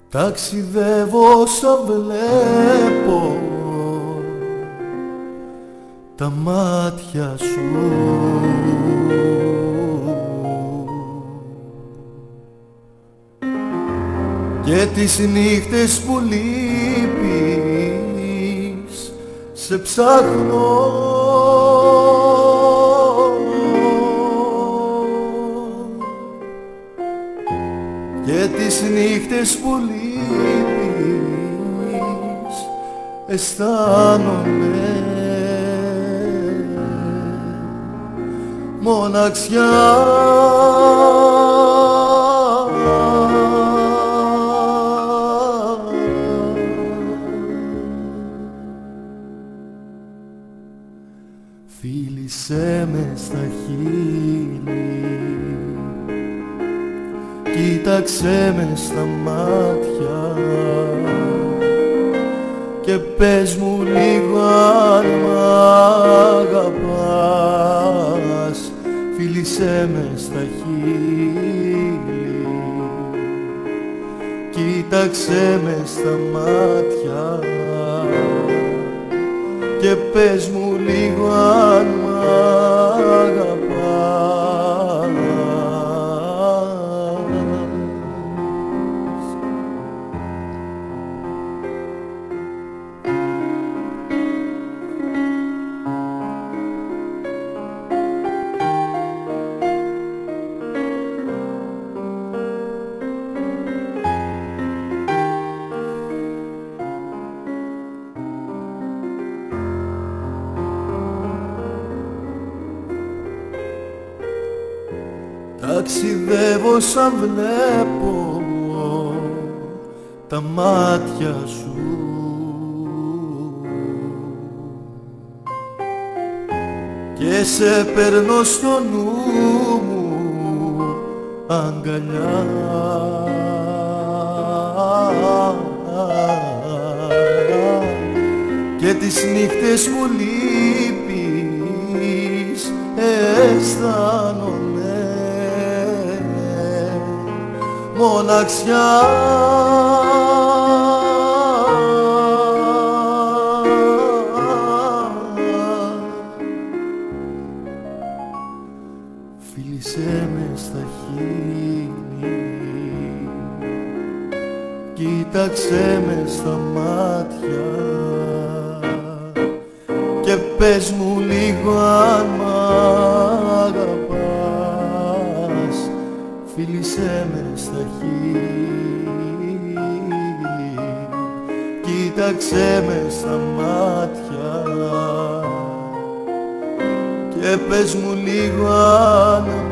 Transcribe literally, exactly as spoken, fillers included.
Ταξιδεύω σαν βλέπω τα μάτια σου και τις νύχτες που λείπεις σε ψάχνω και τις νύχτες που λείπεις αισθάνομαι μοναξιά. Φίλησέ με στα χείλη, κοίταξέ με στα μάτια και πες μου λίγο αν μ' αγαπάς. Φίλησέ με στα χείλη, κοίταξέ με στα μάτια και πες μου λίγο αν μ' αγαπάς. Ταξιδεύω σαν βλέπω τα μάτια σου και σε παίρνω στο νου μου αγκαλιά και τις νύχτες που λείπεις αισθάνομαι μοναξιά. Φίλησέ με στα χείλη, κοίταξέ με στα μάτια και πες μου λίγο αν μ' αγαπάς. Φίλησέ με στα χείλη, κοίταξέ με στα μάτια και πες μου λίγο αν